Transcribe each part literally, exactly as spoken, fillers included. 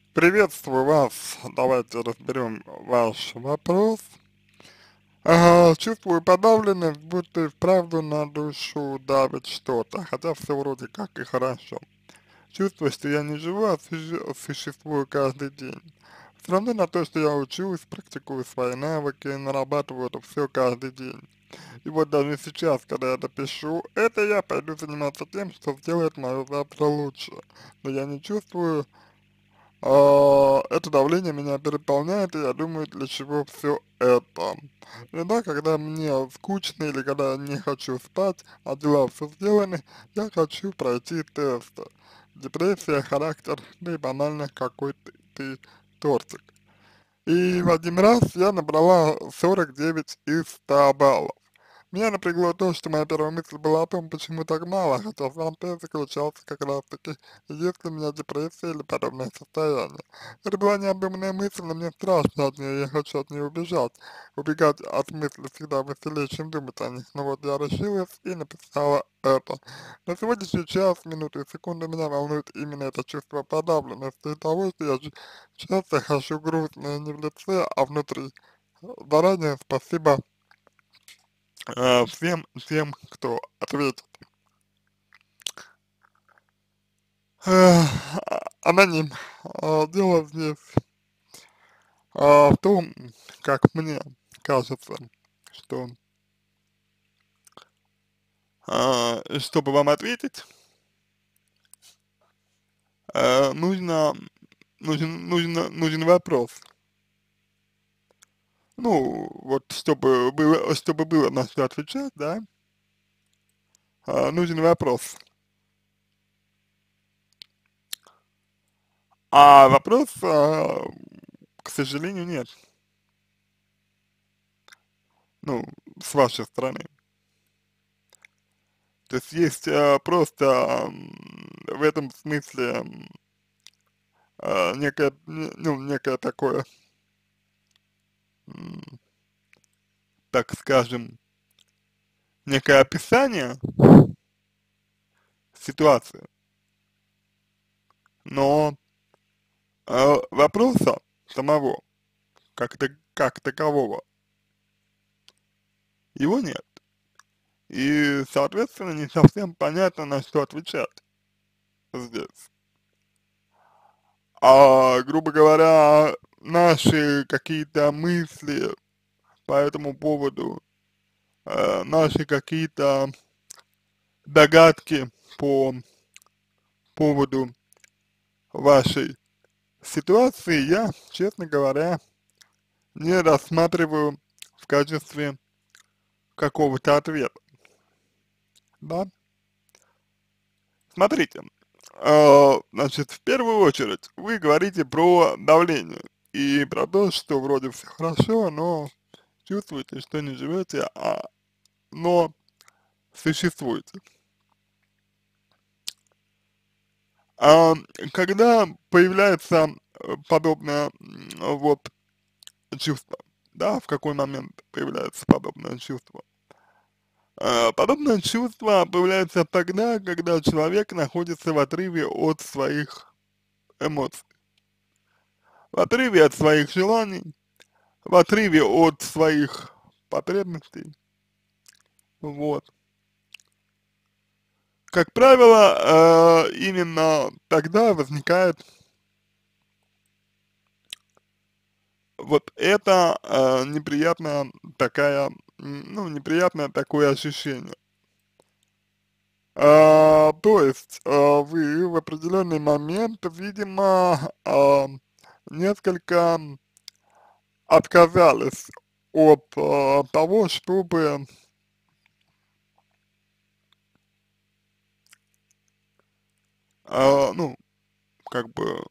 Приветствую вас. Давайте разберем ваш вопрос. Ага, чувствую подавленность, будто и вправду на душу давит что-то, хотя все вроде как и хорошо. Чувствую, что я не живу, а суще- существую каждый день. Все равно на то, что я учусь, практикую свои навыки, нарабатываю это все каждый день. И вот даже сейчас, когда я это пишу, это я пойду заниматься тем, что сделает мое завтра лучше. Но я не чувствую а, это давление меня переполняет, и я думаю, для чего все это. Иногда, когда мне скучно или когда я не хочу спать, а дела все сделаны, я хочу пройти тест. Депрессия, характер, да и банально какой-то ты тортик. И в один раз я набрала сорок девять из ста баллов. Меня напрягло то, что моя первая мысль была о том, почему так мало, хотя сам тест заключался как раз таки, есть ли у меня депрессия или подобное состояние. Это была необдуманная мысль, но мне страшно от нее, я хочу от нее убежать. Убегать от мысли всегда веселее, чем думать о них. Но вот я решилась и написала это. На сегодняшний час, минуты и секунды меня волнует именно это чувство подавленности и того, что я ч- часто хожу грустно не в лице, а внутри. Заранее спасибо э, всем тем, кто ответит. Э, Аноним. Э, Дело здесь э, в том, как мне кажется, что э, чтобы вам ответить, э, нужно, нужен, нужно, нужен вопрос. Ну, вот чтобы было, чтобы было на что отвечать, да, э, нужен вопрос. А вопрос, э, к сожалению, нет. Ну, с вашей стороны. То есть есть э, просто м, в этом смысле м, э, некое, не- ну, некое такое, м, так скажем, некое описание ситуации, но э, вопроса самого, как, то как такового, его нет. И, соответственно, не совсем понятно, на что отвечать здесь. А, грубо говоря, наши какие-то мысли по этому поводу, э, наши какие-то догадки по поводу вашей ситуации я, честно говоря, не рассматриваю в качестве какого-то ответа, да. Смотрите, э, значит, в первую очередь вы говорите про давление и про то, что вроде все хорошо, но чувствуете, что не живете, а, но существуете. А когда появляется э, подобное м, вот чувство, да, в какой момент появляется подобное чувство? А, подобное чувство появляется тогда, когда человек находится в отрыве от своих эмоций, в отрыве от своих желаний, в отрыве от своих потребностей, вот. Как правило, э, именно тогда возникает вот это э, неприятная такая, м, ну, неприятное такое ощущение. А, то есть а, вы в определенный момент, видимо, а, несколько отказались от а, того, чтобы, а, ну, как бы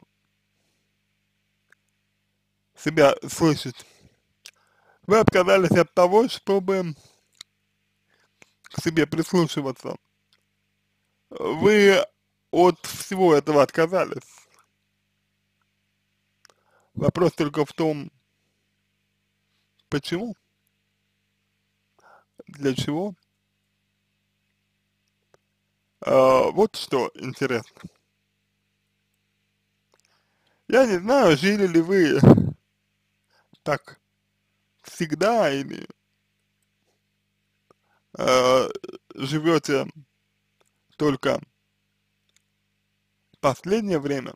себя слышать. Вы отказались от того, чтобы к себе прислушиваться. Вы от всего этого отказались. Вопрос только в том, почему, для чего. А, вот что интересно. Я не знаю, жили ли вы так всегда или э, живете только последнее время.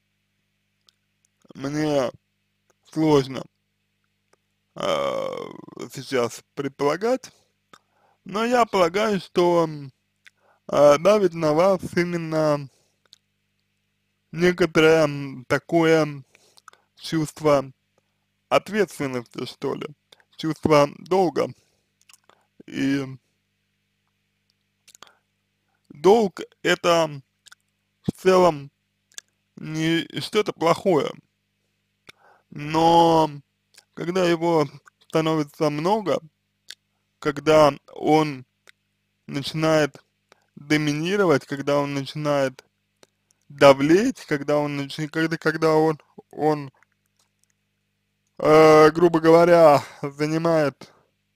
Мне сложно э, сейчас предполагать, но я полагаю, что э, давит на вас именно некоторое м, такое чувство ответственности, что ли, чувство долга. И долг это в целом не что-то плохое, но когда его становится много, когда он начинает доминировать, когда он начинает давлеть, когда он начинает, когда, когда он, он э, грубо говоря, занимает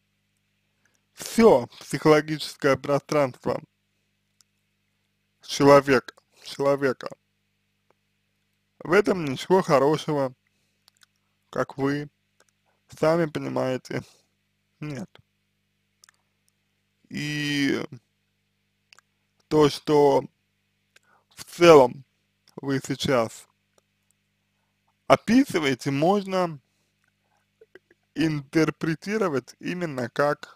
все психологическое пространство человека, человека. В этом ничего хорошего, как вы сами понимаете, нет. И то, что в целом вы сейчас описываете, можно интерпретировать именно как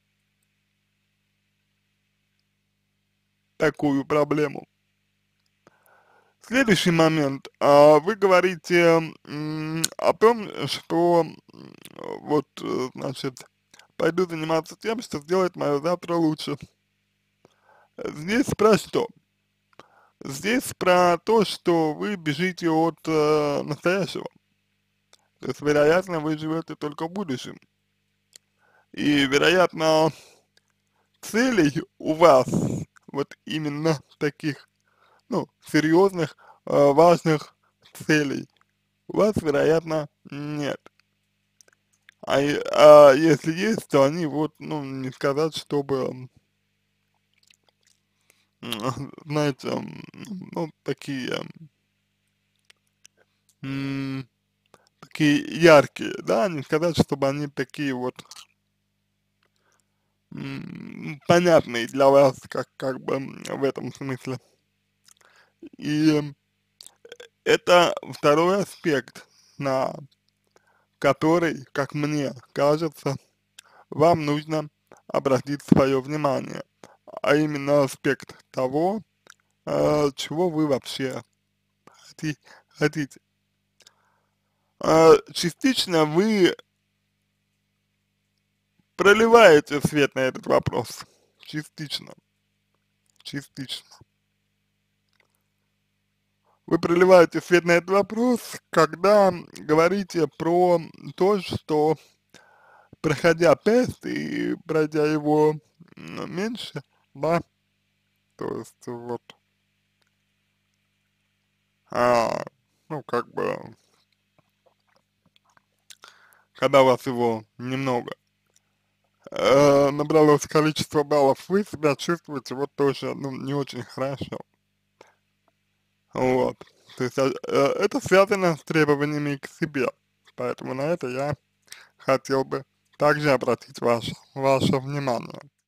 такую проблему. Следующий момент. А, Вы говорите м, о том, что м, вот, э, значит, пойду заниматься тем, что сделает мое завтра лучше. Здесь про что? Здесь про то, что вы бежите от э, настоящего. То есть, вероятно, вы живете только в будущем. И, вероятно, целей у вас, вот именно таких, ну, серьезных, э, важных целей, у вас, вероятно, нет. А, е- а если есть, то они вот, ну, не сказать, чтобы, м, знаете, м, ну, такие, м, такие яркие, да, не сказать, чтобы они такие вот м, понятные для вас, как, как бы м, в этом смысле. И это второй аспект, на который, как мне кажется, вам нужно обратить свое внимание, а именно аспект того, э, чего вы вообще хоти- хотите. Э, частично вы проливаете свет на этот вопрос, частично, частично. Вы проливаете свет на этот вопрос, когда говорите про то, что, проходя тест и пройдя его м, меньше, да, то есть вот, а, ну, как бы, когда у вас его немного, э, набралось количество баллов, вы себя чувствуете вот тоже, ну, не очень хорошо, вот. То есть а, э, это связано с требованиями к себе, поэтому на это я хотел бы также обратить ваше, ваше внимание.